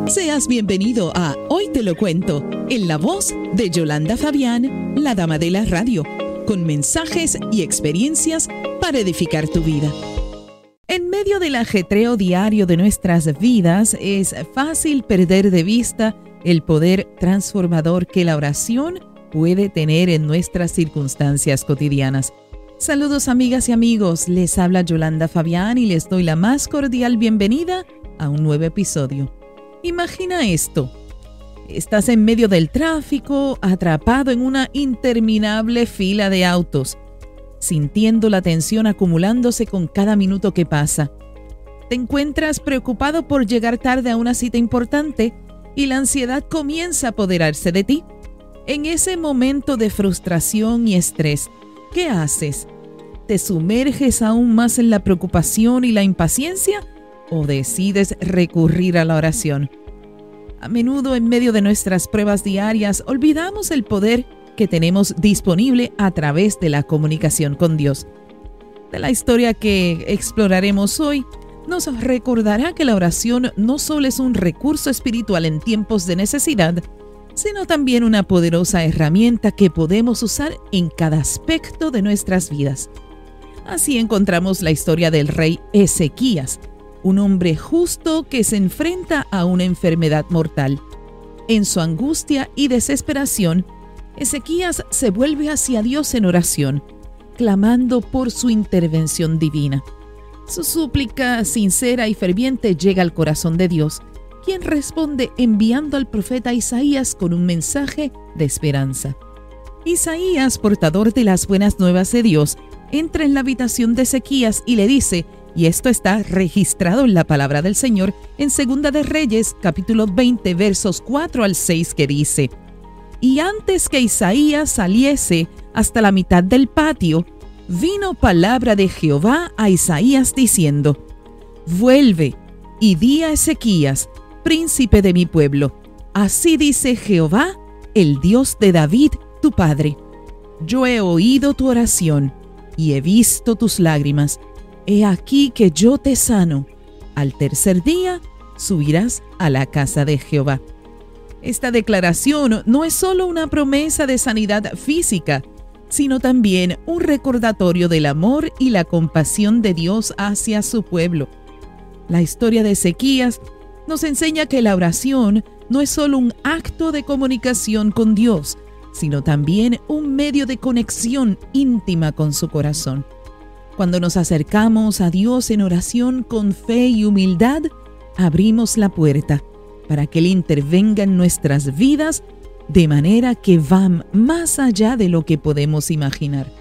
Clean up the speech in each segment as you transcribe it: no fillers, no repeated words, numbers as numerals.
Seas bienvenido a Hoy Te Lo Cuento, en la voz de Yolanda Fabián, la dama de la radio, con mensajes y experiencias para edificar tu vida. En medio del ajetreo diario de nuestras vidas, es fácil perder de vista el poder transformador que la oración puede tener en nuestras circunstancias cotidianas. Saludos amigas y amigos, les habla Yolanda Fabián y les doy la más cordial bienvenida a un nuevo episodio. Imagina esto, estás en medio del tráfico, atrapado en una interminable fila de autos, sintiendo la tensión acumulándose con cada minuto que pasa. Te encuentras preocupado por llegar tarde a una cita importante y la ansiedad comienza a apoderarse de ti. En ese momento de frustración y estrés, ¿qué haces? ¿Te sumerges aún más en la preocupación y la impaciencia o decides recurrir a la oración? A menudo en medio de nuestras pruebas diarias olvidamos el poder que tenemos disponible a través de la comunicación con Dios. De la historia que exploraremos hoy, nos recordará que la oración no solo es un recurso espiritual en tiempos de necesidad, sino también una poderosa herramienta que podemos usar en cada aspecto de nuestras vidas. Así encontramos la historia del rey Ezequías, un hombre justo que se enfrenta a una enfermedad mortal. En su angustia y desesperación, Ezequías se vuelve hacia Dios en oración, clamando por su intervención divina. Su súplica sincera y ferviente llega al corazón de Dios, quien responde enviando al profeta Isaías con un mensaje de esperanza. Isaías, portador de las buenas nuevas de Dios, entra en la habitación de Ezequías y le dice, y esto está registrado en la palabra del Señor en Segunda de Reyes, capítulo 20, versos 4 al 6, que dice: Y antes que Isaías saliese hasta la mitad del patio, vino palabra de Jehová a Isaías diciendo: Vuelve y di a Ezequías, príncipe de mi pueblo, así dice Jehová, el Dios de David, tu padre. Yo he oído tu oración y he visto tus lágrimas. He aquí que yo te sano. Al tercer día subirás a la casa de Jehová. Esta declaración no es solo una promesa de sanidad física, sino también un recordatorio del amor y la compasión de Dios hacia su pueblo. La historia de Ezequías nos enseña que la oración no es solo un acto de comunicación con Dios, sino también un medio de conexión íntima con su corazón. Cuando nos acercamos a Dios en oración con fe y humildad, abrimos la puerta para que Él intervenga en nuestras vidas de manera que va más allá de lo que podemos imaginar.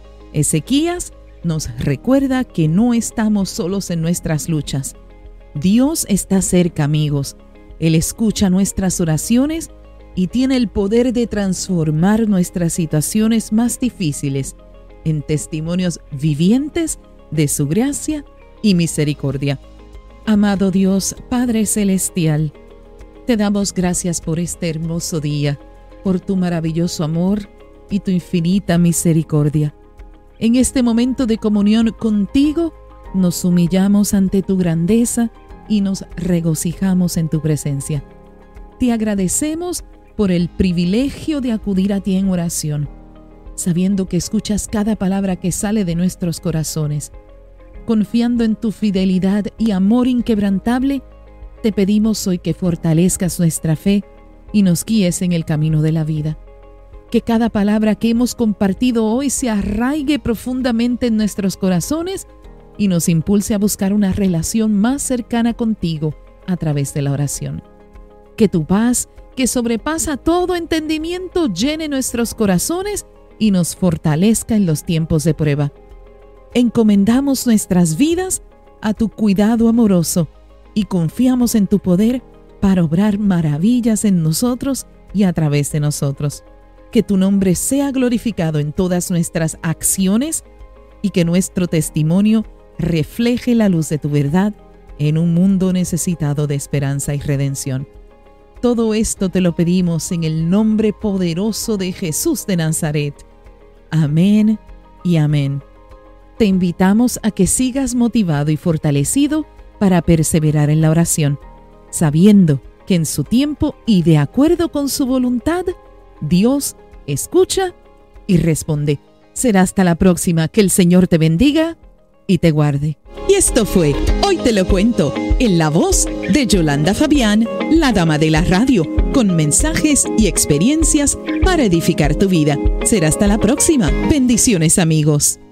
Ezequías nos recuerda que no estamos solos en nuestras luchas. Dios está cerca, amigos. Él escucha nuestras oraciones y tiene el poder de transformar nuestras situaciones más difíciles en testimonios vivientes de su gracia y misericordia. Amado Dios, Padre Celestial, te damos gracias por este hermoso día, por tu maravilloso amor y tu infinita misericordia. En este momento de comunión contigo, nos humillamos ante tu grandeza y nos regocijamos en tu presencia. Te agradecemos por el privilegio de acudir a ti en oración, sabiendo que escuchas cada palabra que sale de nuestros corazones. Confiando en tu fidelidad y amor inquebrantable, te pedimos hoy que fortalezcas nuestra fe y nos guíes en el camino de la vida. Que cada palabra que hemos compartido hoy se arraigue profundamente en nuestros corazones y nos impulse a buscar una relación más cercana contigo a través de la oración. Que tu paz, que sobrepasa todo entendimiento, llene nuestros corazones y nos fortalezca en los tiempos de prueba. Encomendamos nuestras vidas a tu cuidado amoroso y confiamos en tu poder para obrar maravillas en nosotros y a través de nosotros. Que tu nombre sea glorificado en todas nuestras acciones y que nuestro testimonio refleje la luz de tu verdad en un mundo necesitado de esperanza y redención. Todo esto te lo pedimos en el nombre poderoso de Jesús de Nazaret. Amén y amén. Te invitamos a que sigas motivado y fortalecido para perseverar en la oración, sabiendo que que en su tiempo y de acuerdo con su voluntad, Dios escucha y responde. Será hasta la próxima. Que el Señor te bendiga y te guarde. Y esto fue Hoy Te Lo Cuento, en la voz de Yolanda Fabián, la dama de la radio, con mensajes y experiencias para edificar tu vida. Será hasta la próxima. Bendiciones, amigos.